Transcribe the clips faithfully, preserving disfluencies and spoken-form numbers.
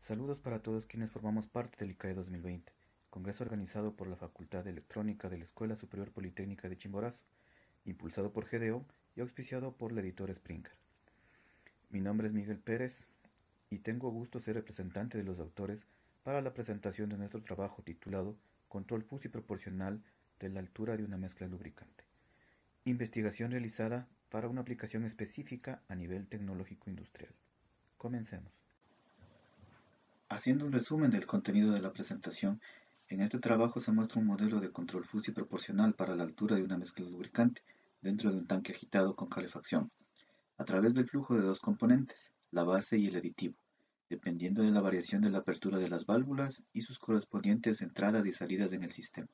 Saludos para todos quienes formamos parte del I C A E dos mil veinte, congreso organizado por la Facultad de Electrónica de la Escuela Superior Politécnica de Chimborazo, impulsado por G D O y auspiciado por la editora Springer. Mi nombre es Miguel Pérez y tengo gusto ser representante de los autores para la presentación de nuestro trabajo titulado Control fusi proporcional de la altura de una mezcla lubricante. Investigación realizada para una aplicación específica a nivel tecnológico industrial. Comencemos. Haciendo un resumen del contenido de la presentación, en este trabajo se muestra un modelo de control fusi proporcional para la altura de una mezcla lubricante dentro de un tanque agitado con calefacción, a través del flujo de dos componentes, la base y el aditivo, dependiendo de la variación de la apertura de las válvulas y sus correspondientes entradas y salidas en el sistema.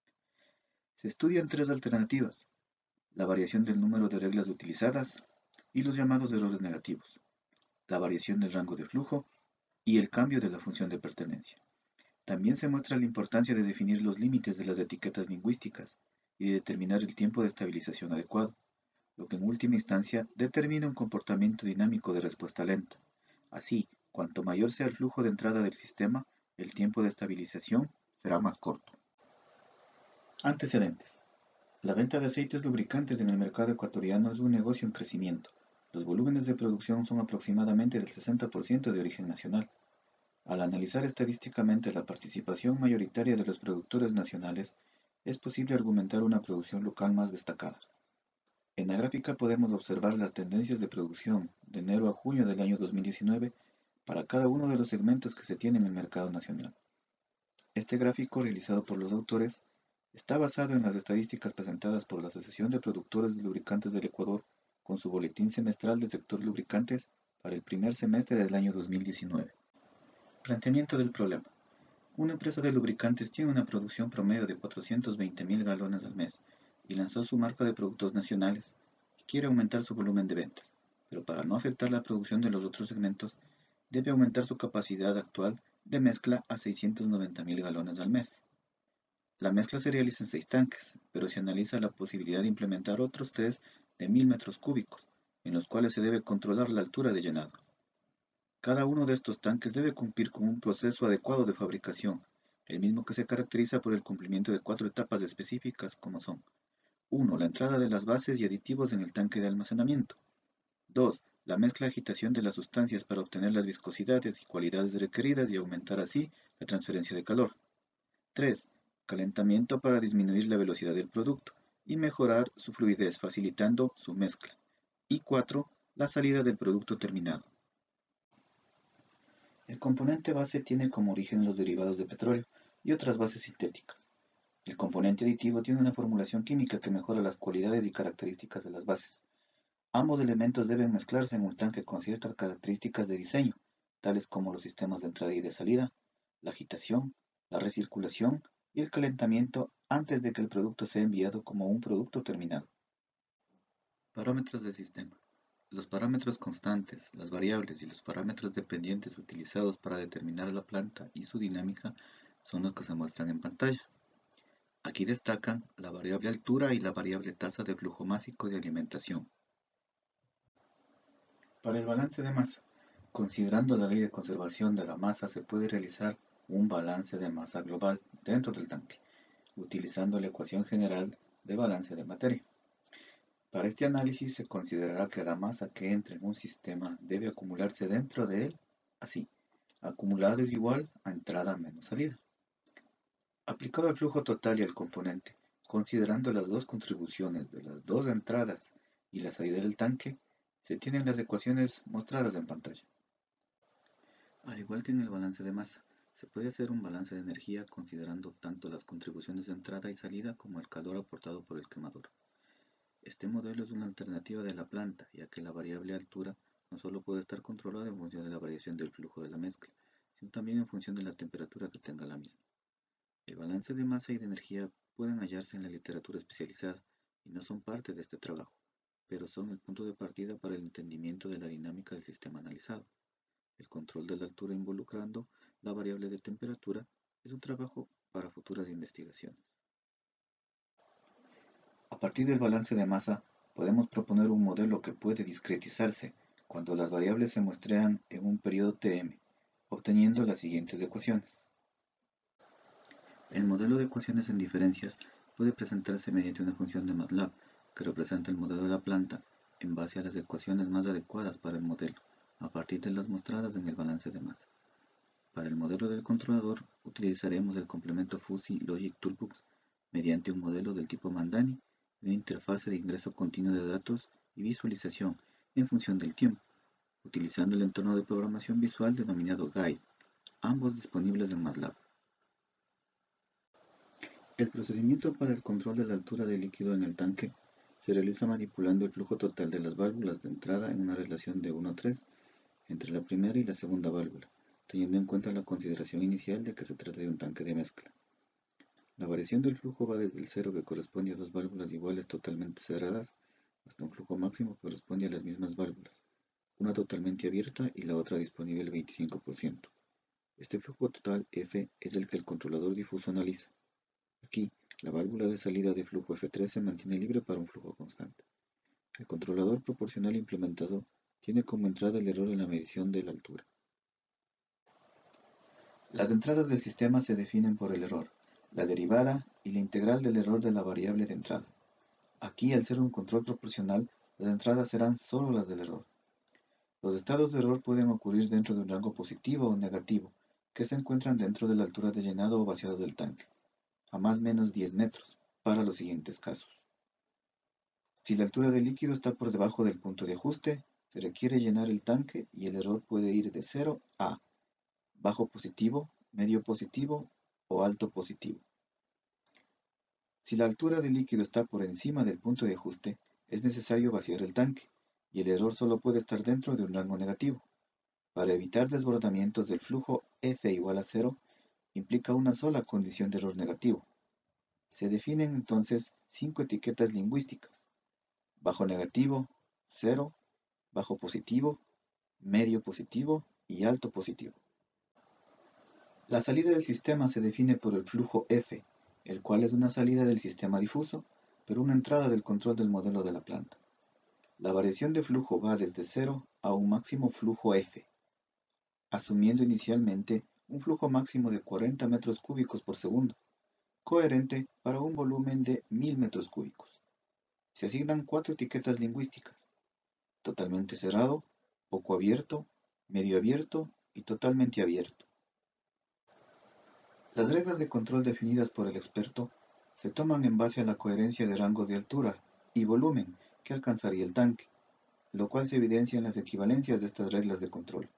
Se estudian tres alternativas: la variación del número de reglas utilizadas y los llamados errores negativos, la variación del rango de flujo y el cambio de la función de pertenencia. También se muestra la importancia de definir los límites de las etiquetas lingüísticas y de determinar el tiempo de estabilización adecuado, lo que en última instancia determina un comportamiento dinámico de respuesta lenta. Así, cuanto mayor sea el flujo de entrada del sistema, el tiempo de estabilización será más corto. Antecedentes. La venta de aceites lubricantes en el mercado ecuatoriano es un negocio en crecimiento. Los volúmenes de producción son aproximadamente del sesenta por ciento de origen nacional. Al analizar estadísticamente la participación mayoritaria de los productores nacionales, es posible argumentar una producción local más destacada. En la gráfica podemos observar las tendencias de producción de enero a junio del año dos mil diecinueve para cada uno de los segmentos que se tienen en el mercado nacional. Este gráfico, realizado por los autores, está basado en las estadísticas presentadas por la Asociación de Productores de Lubricantes del Ecuador con su boletín semestral del sector lubricantes para el primer semestre del año dos mil diecinueve. Planteamiento del problema. Una empresa de lubricantes tiene una producción promedio de cuatrocientos veinte mil galones al mes y lanzó su marca de productos nacionales y quiere aumentar su volumen de ventas, pero para no afectar la producción de los otros segmentos, debe aumentar su capacidad actual de mezcla a seiscientos noventa mil galones al mes. La mezcla se realiza en seis tanques, pero se analiza la posibilidad de implementar otros tres de mil metros cúbicos, en los cuales se debe controlar la altura de llenado. Cada uno de estos tanques debe cumplir con un proceso adecuado de fabricación, el mismo que se caracteriza por el cumplimiento de cuatro etapas específicas como son: uno. La entrada de las bases y aditivos en el tanque de almacenamiento. dos. La mezcla y agitación de las sustancias para obtener las viscosidades y cualidades requeridas y aumentar así la transferencia de calor. tres. Calentamiento para disminuir la velocidad del producto y mejorar su fluidez facilitando su mezcla. Y cuatro. La salida del producto terminado. El componente base tiene como origen los derivados de petróleo y otras bases sintéticas. El componente aditivo tiene una formulación química que mejora las cualidades y características de las bases. Ambos elementos deben mezclarse en un tanque con ciertas características de diseño, tales como los sistemas de entrada y de salida, la agitación, la recirculación y el calentamiento antes de que el producto sea enviado como un producto terminado. Parámetros del sistema. Los parámetros constantes, las variables y los parámetros dependientes utilizados para determinar la planta y su dinámica son los que se muestran en pantalla. Aquí destacan la variable altura y la variable tasa de flujo másico de alimentación. Para el balance de masa, considerando la ley de conservación de la masa, se puede realizar un balance de masa global dentro del tanque, utilizando la ecuación general de balance de materia. Para este análisis se considerará que la masa que entra en un sistema debe acumularse dentro de él así: acumulado es igual a entrada menos salida. Aplicado al flujo total y al componente, considerando las dos contribuciones de las dos entradas y la salida del tanque, se tienen las ecuaciones mostradas en pantalla. Al igual que en el balance de masa, se puede hacer un balance de energía considerando tanto las contribuciones de entrada y salida como el calor aportado por el quemador. Este modelo es una alternativa de la planta, ya que la variable altura no solo puede estar controlada en función de la variación del flujo de la mezcla, sino también en función de la temperatura que tenga la misma. El balance de masa y de energía pueden hallarse en la literatura especializada y no son parte de este trabajo, pero son el punto de partida para el entendimiento de la dinámica del sistema analizado. El control de la altura involucrando la variable de temperatura es un trabajo para futuras investigaciones. A partir del balance de masa, podemos proponer un modelo que puede discretizarse cuando las variables se muestrean en un periodo T M, obteniendo las siguientes ecuaciones. El modelo de ecuaciones en diferencias puede presentarse mediante una función de MATLAB que representa el modelo de la planta en base a las ecuaciones más adecuadas para el modelo, a partir de las mostradas en el balance de masa. Para el modelo del controlador utilizaremos el complemento Fuzzy Logic Toolbox mediante un modelo del tipo Mandani y una interfase de ingreso continuo de datos y visualización en función del tiempo, utilizando el entorno de programación visual denominado Guide, ambos disponibles en MATLAB. El procedimiento para el control de la altura del líquido en el tanque se realiza manipulando el flujo total de las válvulas de entrada en una relación de uno a tres entre la primera y la segunda válvula, teniendo en cuenta la consideración inicial de que se trata de un tanque de mezcla. La variación del flujo va desde el cero, que corresponde a dos válvulas iguales totalmente cerradas, hasta un flujo máximo que corresponde a las mismas válvulas, una totalmente abierta y la otra disponible al veinticinco por ciento. Este flujo total F es el que el controlador difuso analiza. Aquí, la válvula de salida de flujo F tres se mantiene libre para un flujo constante. El controlador proporcional implementado tiene como entrada el error en la medición de la altura. Las entradas del sistema se definen por el error, la derivada y la integral del error de la variable de entrada. Aquí, al ser un control proporcional, las entradas serán solo las del error. Los estados de error pueden ocurrir dentro de un rango positivo o negativo, que se encuentran dentro de la altura de llenado o vaciado del tanque, a más o menos diez metros, para los siguientes casos. Si la altura del líquido está por debajo del punto de ajuste, se requiere llenar el tanque y el error puede ir de cero a bajo positivo, medio positivo o alto positivo. Si la altura del líquido está por encima del punto de ajuste, es necesario vaciar el tanque, y el error solo puede estar dentro de un rango negativo. Para evitar desbordamientos del flujo F igual a cero, implica una sola condición de error negativo. Se definen entonces cinco etiquetas lingüísticas: bajo negativo, cero, bajo positivo, medio positivo y alto positivo. La salida del sistema se define por el flujo F, el cual es una salida del sistema difuso, pero una entrada del control del modelo de la planta. La variación de flujo va desde cero a un máximo flujo F, asumiendo inicialmente un flujo máximo de cuarenta metros cúbicos por segundo, coherente para un volumen de mil metros cúbicos. Se asignan cuatro etiquetas lingüísticas: totalmente cerrado, poco abierto, medio abierto y totalmente abierto. Las reglas de control definidas por el experto se toman en base a la coherencia de rangos de altura y volumen que alcanzaría el tanque, lo cual se evidencia en las equivalencias de estas reglas de control.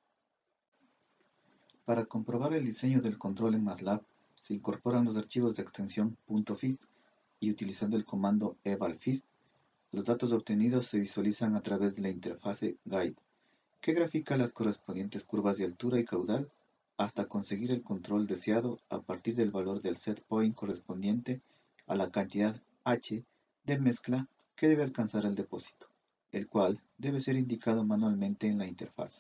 Para comprobar el diseño del control en MATLAB, se incorporan los archivos de extensión .fist y, utilizando el comando evalfist, los datos obtenidos se visualizan a través de la interfase Guide, que grafica las correspondientes curvas de altura y caudal hasta conseguir el control deseado a partir del valor del set point correspondiente a la cantidad H de mezcla que debe alcanzar el depósito, el cual debe ser indicado manualmente en la interfaz.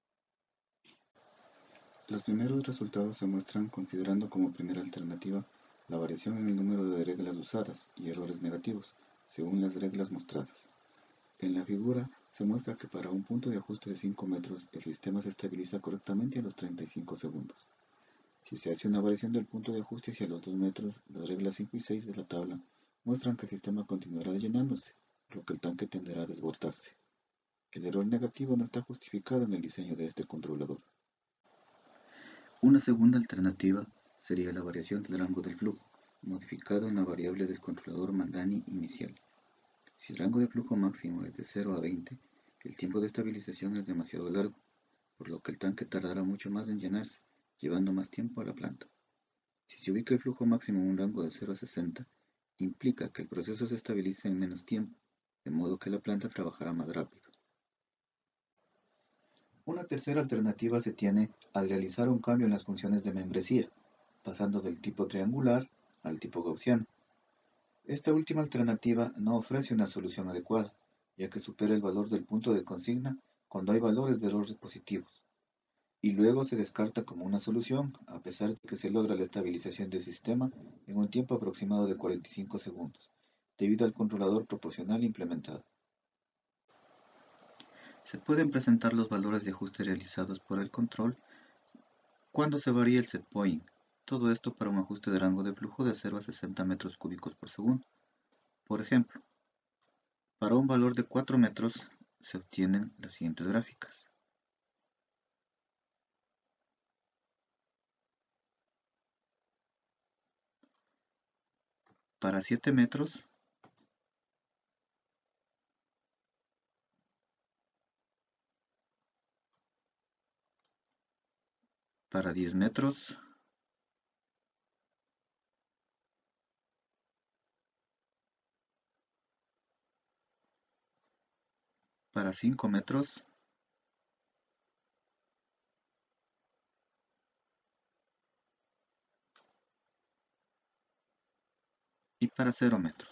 Los primeros resultados se muestran considerando como primera alternativa la variación en el número de reglas usadas y errores negativos, según las reglas mostradas. En la figura se muestra que para un punto de ajuste de cinco metros el sistema se estabiliza correctamente a los treinta y cinco segundos. Si se hace una variación del punto de ajuste hacia los dos metros, las reglas cinco y seis de la tabla muestran que el sistema continuará llenándose, por lo que el tanque tenderá a desbordarse. El error negativo no está justificado en el diseño de este controlador. Una segunda alternativa sería la variación del rango del flujo, modificado en la variable del controlador Mandani inicial. Si el rango de flujo máximo es de cero a veinte, el tiempo de estabilización es demasiado largo, por lo que el tanque tardará mucho más en llenarse, llevando más tiempo a la planta. Si se ubica el flujo máximo en un rango de cero a sesenta, implica que el proceso se estabiliza en menos tiempo, de modo que la planta trabajará más rápido. Una tercera alternativa se tiene al realizar un cambio en las funciones de membresía, pasando del tipo triangular al tipo gaussiano. Esta última alternativa no ofrece una solución adecuada, ya que supera el valor del punto de consigna cuando hay valores de errores positivos, y luego se descarta como una solución a pesar de que se logra la estabilización del sistema en un tiempo aproximado de cuarenta y cinco segundos, debido al controlador proporcional implementado. Se pueden presentar los valores de ajuste realizados por el control ¿Cuándo se varía el set point? Todo esto para un ajuste de rango de flujo de cero a sesenta metros cúbicos por segundo. Por ejemplo, para un valor de cuatro metros se obtienen las siguientes gráficas. Para siete metros, para diez metros, para cinco metros, y para cero metros.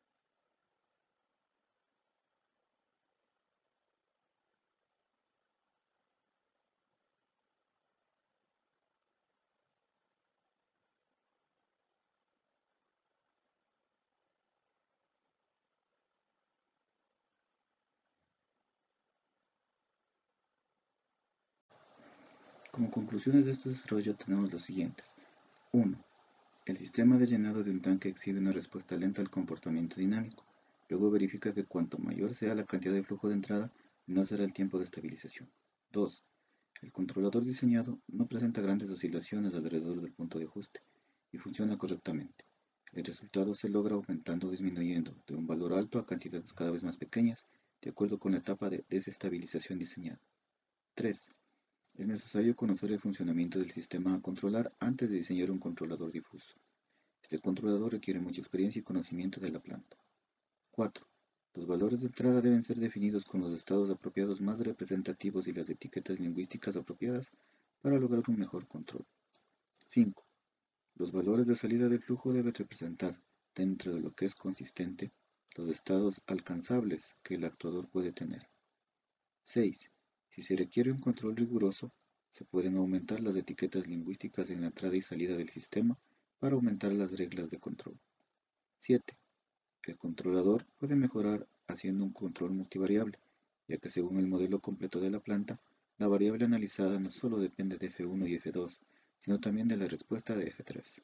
Como conclusiones de este desarrollo tenemos los siguientes. uno. El sistema de llenado de un tanque exhibe una respuesta lenta al comportamiento dinámico. Luego verifica que cuanto mayor sea la cantidad de flujo de entrada, menor será el tiempo de estabilización. dos. El controlador diseñado no presenta grandes oscilaciones alrededor del punto de ajuste y funciona correctamente. El resultado se logra aumentando o disminuyendo de un valor alto a cantidades cada vez más pequeñas, de acuerdo con la etapa de desestabilización diseñada. tres. Es necesario conocer el funcionamiento del sistema a controlar antes de diseñar un controlador difuso. Este controlador requiere mucha experiencia y conocimiento de la planta. cuatro. Los valores de entrada deben ser definidos con los estados apropiados más representativos y las etiquetas lingüísticas apropiadas para lograr un mejor control. cinco. Los valores de salida del flujo deben representar, dentro de lo que es consistente, los estados alcanzables que el actuador puede tener. seis. Si se requiere un control riguroso, se pueden aumentar las etiquetas lingüísticas en la entrada y salida del sistema para aumentar las reglas de control. siete. El controlador puede mejorar haciendo un control multivariable, ya que según el modelo completo de la planta, la variable analizada no solo depende de F uno y F dos, sino también de la respuesta de F tres.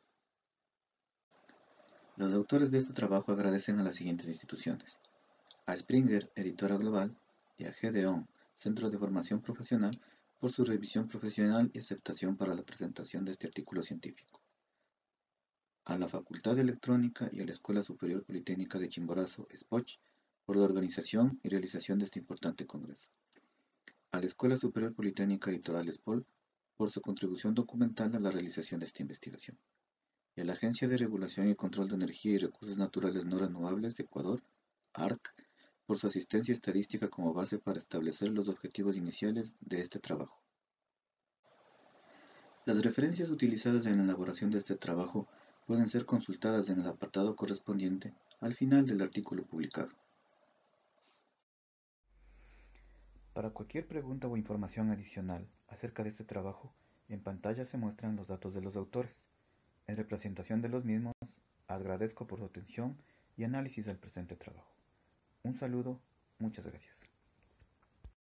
Los autores de este trabajo agradecen a las siguientes instituciones: a Springer, editora global, y a Gedeon, Centro de Formación Profesional, por su revisión profesional y aceptación para la presentación de este artículo científico; a la Facultad de Electrónica y a la Escuela Superior Politécnica de Chimborazo, SPOCH, por la organización y realización de este importante congreso; a la Escuela Superior Politécnica Litoral SPOL, por su contribución documental a la realización de esta investigación; y a la Agencia de Regulación y Control de Energía y Recursos Naturales No Renovables de Ecuador, A R C, por su asistencia estadística como base para establecer los objetivos iniciales de este trabajo. Las referencias utilizadas en la elaboración de este trabajo pueden ser consultadas en el apartado correspondiente al final del artículo publicado. Para cualquier pregunta o información adicional acerca de este trabajo, en pantalla se muestran los datos de los autores. En representación de los mismos, agradezco por su atención y análisis del presente trabajo. Un saludo, muchas gracias.